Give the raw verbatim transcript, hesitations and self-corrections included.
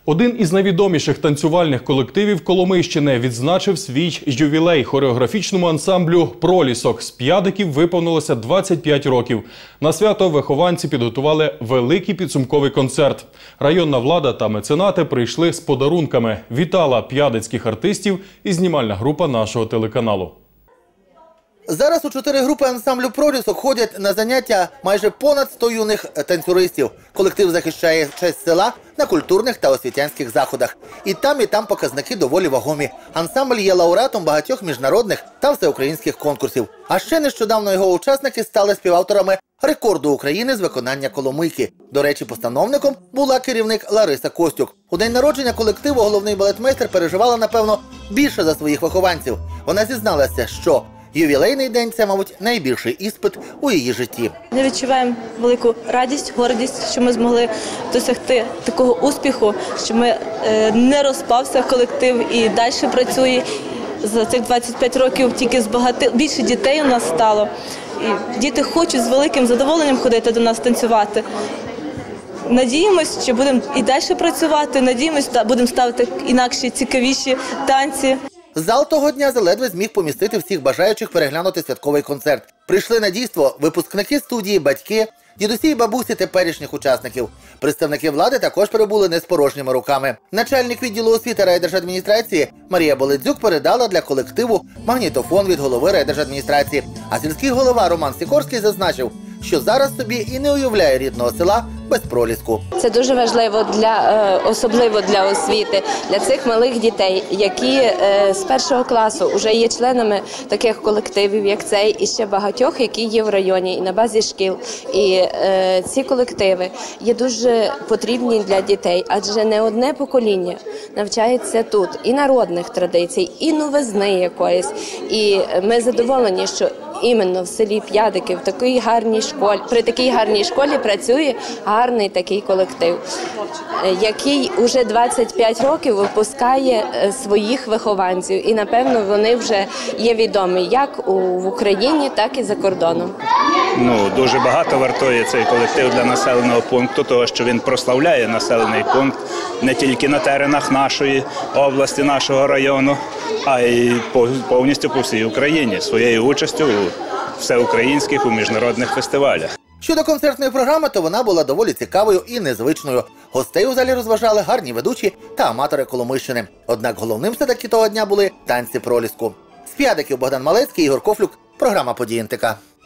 Один із найвідоміших танцювальних колективів Коломийщини відзначив свій ювілей. Хореографічному ансамблю «Пролісок» з П'ядиків виповнилося двадцять п'ять років. На свято вихованці підготували великий підсумковий концерт. Районна влада та меценати прийшли з подарунками. Вітала п'ядицьких артистів і знімальна група нашого телеканалу. Зараз у чотири групи ансамблю «Пролісок» ходять на заняття майже понад сто юних танцюристів. Колектив захищає честь села на культурних та освітянських заходах. І там, і там показники доволі вагомі. Ансамбль є лауреатом багатьох міжнародних та всеукраїнських конкурсів. А ще нещодавно його учасники стали співавторами рекорду України з виконання коломийки. До речі, постановником була керівник Лариса Костюк. У день народження колективу головний балетмейстер переживала, напевно, більше за своїх вихованців. Вона зізналася, що ювілейний день – це, мабуть, найбільший іспит у її житті. Ми відчуваємо велику радість, гордість, що ми змогли досягти такого успіху, що ми е, не розпався колектив і далі працює. За цих двадцять п'ять років тільки збагати... більше дітей у нас стало. І діти хочуть з великим задоволенням ходити до нас танцювати. Надіємось, що будемо і далі працювати, надіємось, що будемо ставити інакші, цікавіші танці. Зал того дня заледве зміг помістити всіх бажаючих переглянути святковий концерт. Прийшли на дійство випускники студії, батьки, дідусі і бабусі теперішніх учасників. Представники влади також прибули не з порожніми руками. Начальник відділу освіти райдержадміністрації Марія Боледзюк передала для колективу магнітофон від голови райдержадміністрації. А сільський голова Роман Сікорський зазначив, що зараз собі і не уявляє рідного села без Проліску. Це дуже важливо, для, особливо для освіти, для цих малих дітей, які з першого класу вже є членами таких колективів, як цей, і ще багатьох, які є в районі і на базі шкіл. І ці колективи є дуже потрібні для дітей, адже не одне покоління навчається тут і народних традицій, і новизни якоїсь. І ми задоволені, що іменно в селі П'ядики, в такій гарній школі, при такій гарній школі працює гарний такий колектив, який уже двадцять п'ять років випускає своїх вихованців. І, напевно, вони вже є відомі як у, в Україні, так і за кордоном. Ну, дуже багато вартує цей колектив для населеного пункту, того, що він прославляє населений пункт не тільки на теренах нашої області, нашого району, а й повністю по всій Україні своєю участю у всеукраїнських, у міжнародних фестивалях. Щодо концертної програми, то вона була доволі цікавою і незвичною. Гостей у залі розважали гарні ведучі та аматори Коломийщини. Однак головним все-таки того дня були танці Проліску. З П'ядиків Богдан Малецький, Ігор Кофлюк, програма «Події ен те ка».